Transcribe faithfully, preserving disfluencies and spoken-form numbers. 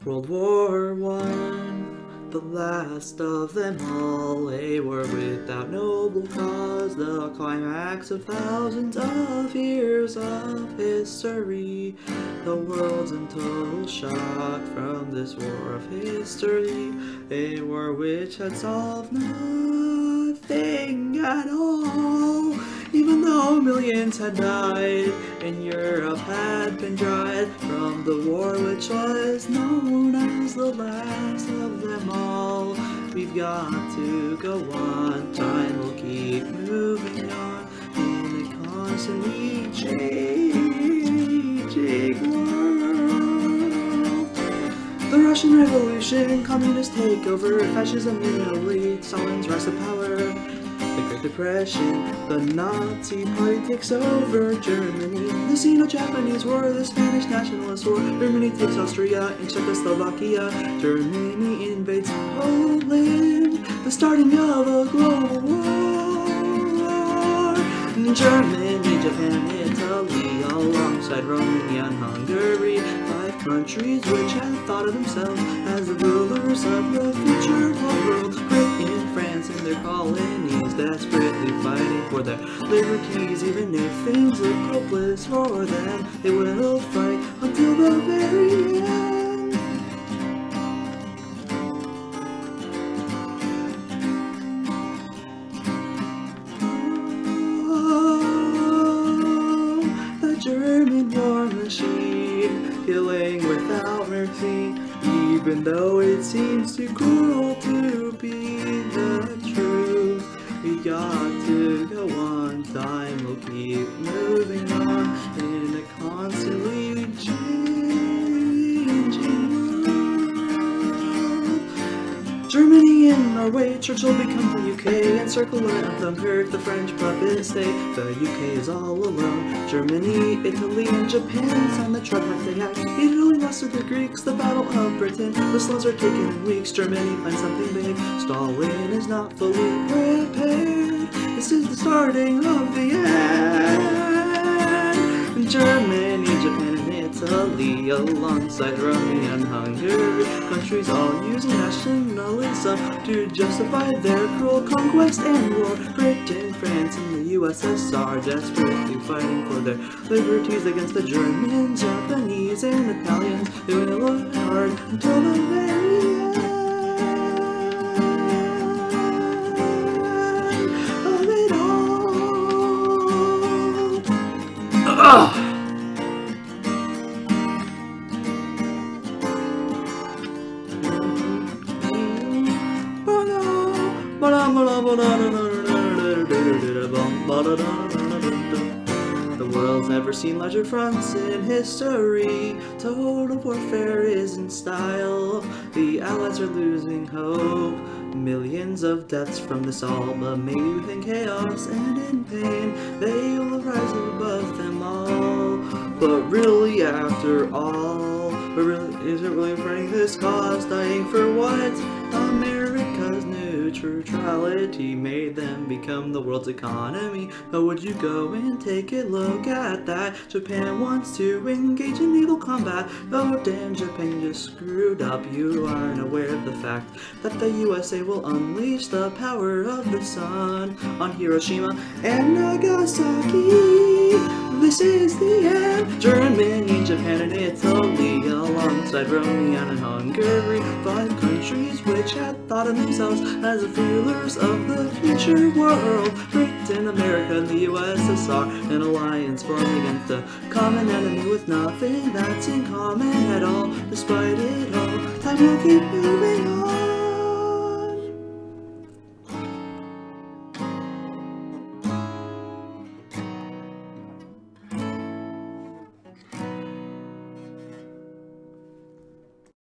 World War One, the last of them all, a war without noble cause, the climax of thousands of years of history. The world's in total shock from this war of history, a war which had solved nothing at all. Even though millions had died and Europe had been dried from the war which was known as the last of them all. We've got to go on, time will keep moving on in a constantly changing world. The Russian Revolution, communist takeover, fascism in Italy, Stalin's rise to power, the Great Depression, the Nazi Party takes over Germany, the Sino Japanese War, the Spanish nationalist war, Germany takes Austria and Czechoslovakia, Germany invades Poland, the starting of a global war. Germany, Japan, and Italy, alongside Romania and Hungary, five countries which had thought of themselves as the rulers of the future world. Britain, France, and their colonies, desperately fighting for their liberties. Even if things look hopeless for them, they will fight until the very end. German war machine, killing without mercy, even though it seems too cruel to be the truth. We got to go on, time will keep moving on in a constantly changing world. Germany and Norway, Churchill become the U K, encircle and Dunkirk, the French puppet state. The U K is all alone. Germany, Italy, and Japan sign the Tripartite Act. Italy lost to the Greeks, the Battle of Britain. The Slavs are taken in weeks. Germany plans something big. Stalin is not fully prepared. This is the starting of the end. Germany, Japan, and Italy, alongside Romania and Hungary, countries all using nationalism to justify their cruel conquest and war. Britain, France, and the U S S R desperately fighting for their liberties against the Germans, Japanese, and Italians. They will work hard until the very end of it all. Ugh. The world's never seen larger fronts in history. Total warfare is in style. The Allies are losing hope. Millions of deaths from this all, but maybe within chaos and in pain, they will rise above them all. But really, after all, but really, is it really burning this cause? Dying for what? America's neutrality made them become the world's economy. But would you go and take a look at that? Japan wants to engage in naval combat. Oh damn, Japan just screwed up. You aren't aware of the fact that the U S A will unleash the power of the sun on Hiroshima and Nagasaki. This is the end. Germany, Japan, and Italy, alongside Romania and Hungary, five countries which had thought of themselves as the rulers of the future world. Britain, America, and the U S S R, an alliance formed against a common enemy with nothing that's in common at all. Despite it all, time will keep moving on.